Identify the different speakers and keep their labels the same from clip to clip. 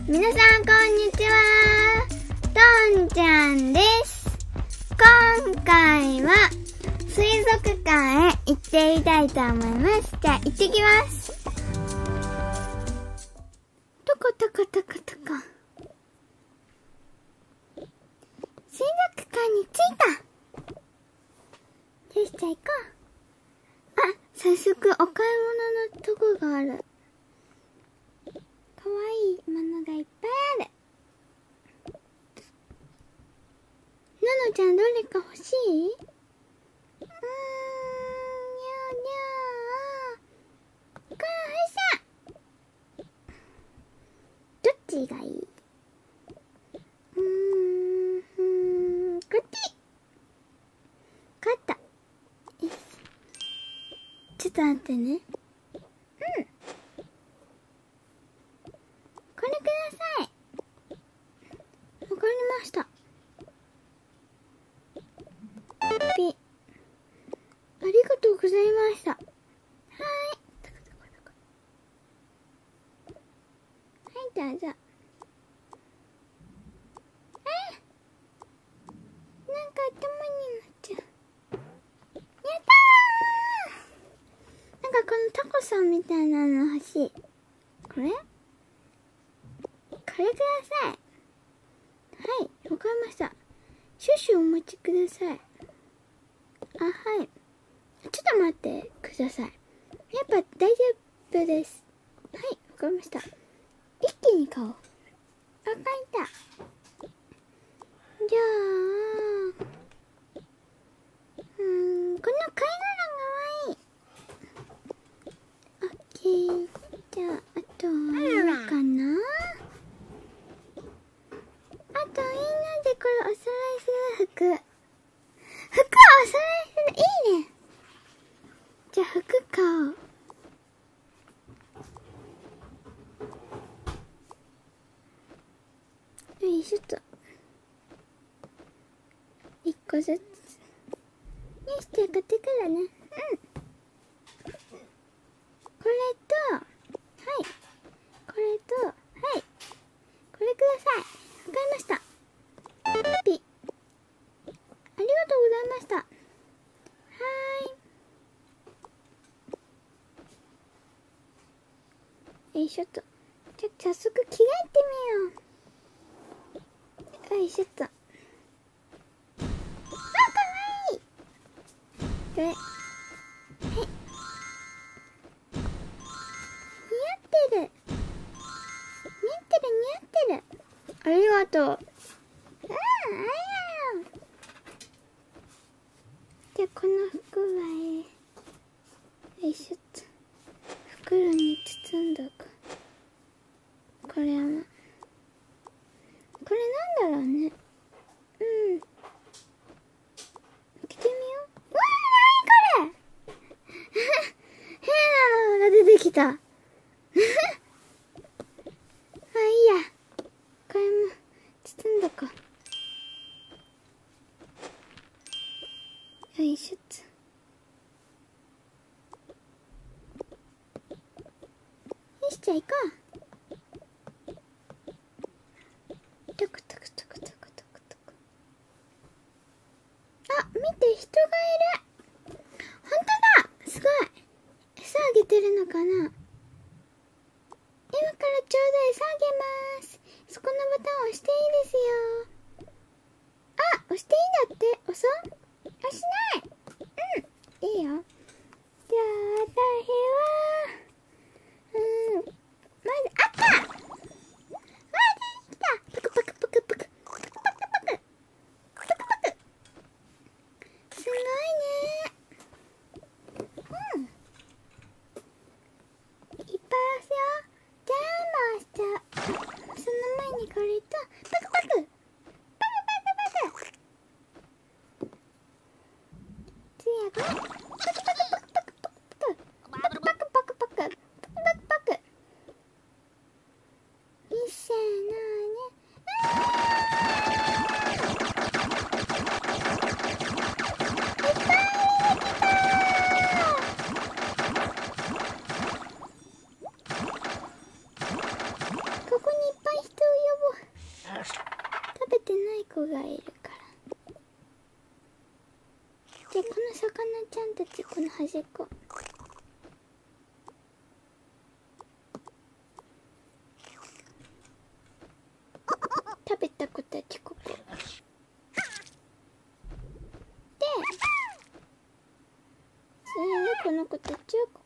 Speaker 1: 皆さんこんにちは、とんちゃんです。今回は水族館へ行ってみたいと思います。じゃあ行ってきます。トコトコトコトコ。水族館に着いた。よし、じゃあ行こう。あ、早速お買い物のとこがある。かわいいものがいっぱいある。なのちゃんどれか欲しい？にゃーにゃー。これ欲しい。どっちがいい？こっち。買った。よし。ちょっと待ってね。これください。わかりました。ピ。ありがとうございました。はい。はい、どうぞ。なんか頭になっちゃう。やったー！なんかこのタコさんみたいなの欲しい。これ？これください。はい、わかりました。少々お待ちください。あ、はい。ちょっと待ってください。やっぱ大丈夫です。はい、わかりました。一気に買おう。わかった。じゃあ、この貝殻がわいい。オッケー。じゃあ、あとは何かな？あとみんなでこれおさらいする服。服をおさらいする。いいね。じゃあ服買おう。よいしょっと。一個ずつ。よし、じゃあ買ってくるね。これと、はい。これと、はい。これください。わかりました。ピ。ありがとうございました。はーい。よいしょっと。じゃあ早速着替えてみよう。よいしょっと。あ、かわいい。これ。はい。似合ってる。似合ってる。ありがとう。じゃあこの服はよいしょっと袋に包んどく。これはこれなんだろうね。着てみよう。わー、なにこれ変なのが出てきた。まあいいや。これも包んどこう。よいしょっと。よし、じゃあ行こう。トクトクトクトクトクトク。あ、見て、人がいる。ほんとだ。すごい。餌あげてるのかな。今からちょうど餌あげます。そこのボタンを押していいですよ。あ、押していいんだって。押そう？押しない。いいよ。じゃあ、私は、まず、あった！出てきた！パクパクパクパク。パクパクパク。パクパク。すごいね。 ちゃんたち、この端っこ。食べた子たちここで、それでこの子たちはここ。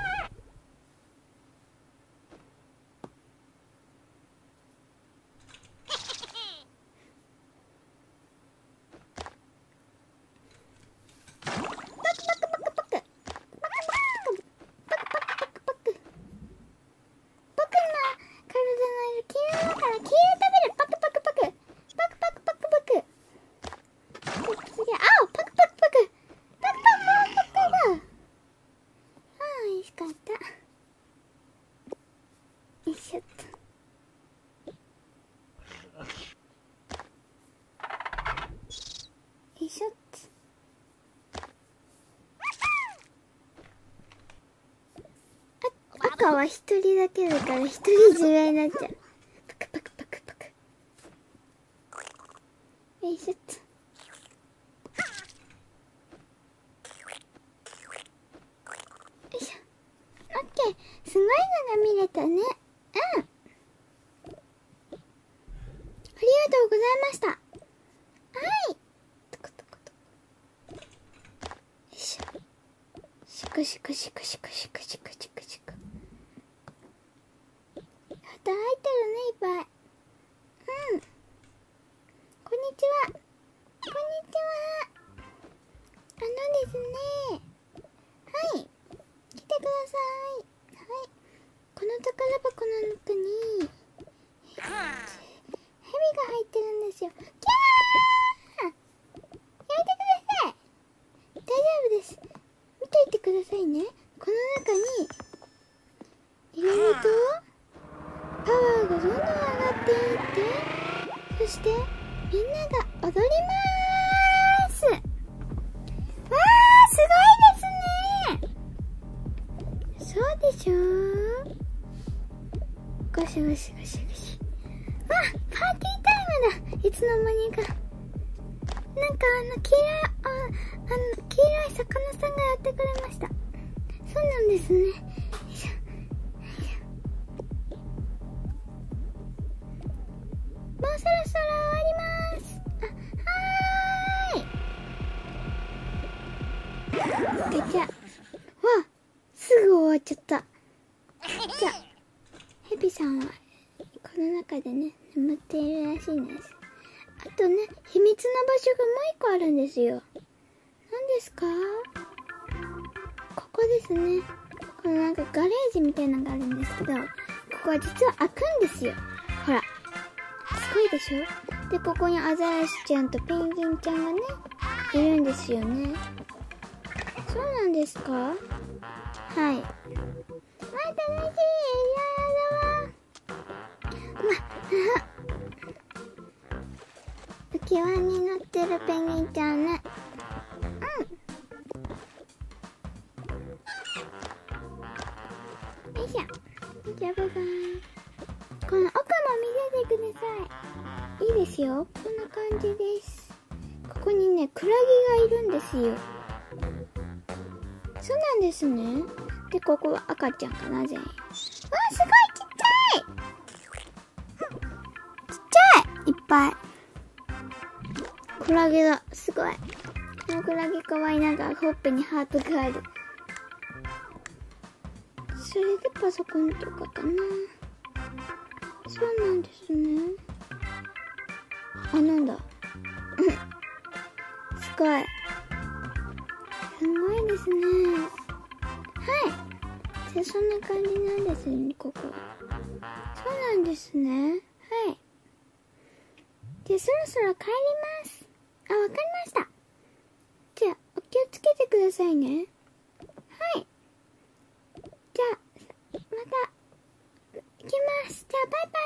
Speaker 1: 赤は一人だけだから一人自衛になっちゃう。パクパクパクパク。よいしょっと。よいしょ。オッケー。すごいのが見れたね。うん。ありがとうございました。はい。トコトコトコ。よいしょ。シクシクシクシクシクシクシクシク。入ってるね、いっぱい。うん。こんにちは。こんにちは。ですね。はい。来てください。はい。この宝箱の中に、蛇が入ってるんですよ。キャー！やめてください。大丈夫です。見ていてくださいね。この中に、入れると、パワーがどんどん上がっていって、そしてみんなが踊ります。わー、すごいですね。そうでしょう。ゴシゴシゴシゴシ。わ、パーティータイムだ。いつの間にか。なんか黄色い魚さんがやってくれました。そうなんですね。よいしょ。もうそろそろ終わります。はーい。ガチャ。わ、すぐ終わっちゃった。じゃあ、ヘビさんはこの中でね、眠っているらしいんです。あとね、秘密の場所がもう一個あるんですよ。何ですか？ここですね。このなんかガレージみたいなのがあるんですけど、ここは実は開くんですよ。ほら。すごいでしょ？で、ここにアザラシちゃんとペンギンちゃんがね、いるんですよね。そうなんですか？はい。まあ、楽しい。浮き輪に乗ってるペンギンちゃんね。よいしょ。じゃあバイバイ。この奥も見せてください。いいですよ。こんな感じです。ここにね、クラゲがいるんですよ。そうなんですね。で、ここは赤ちゃんかな、全員。わあ、すごいちっちゃい！ちっちゃい！いっぱい。クラゲだ。すごい。このクラゲかわいい。なんかほっぺにハートがある。それでパソコンとかかな。そうなんですね。あ、なんだ。すごい。すごいですね。はい。じゃあそんな感じなんですね、ここ。そうなんですね。はい。じゃあそろそろ帰ります。あ、わかりました。じゃあ、お気をつけてくださいね。はい。じゃあ、また、行きます。じゃあ、バイバイ。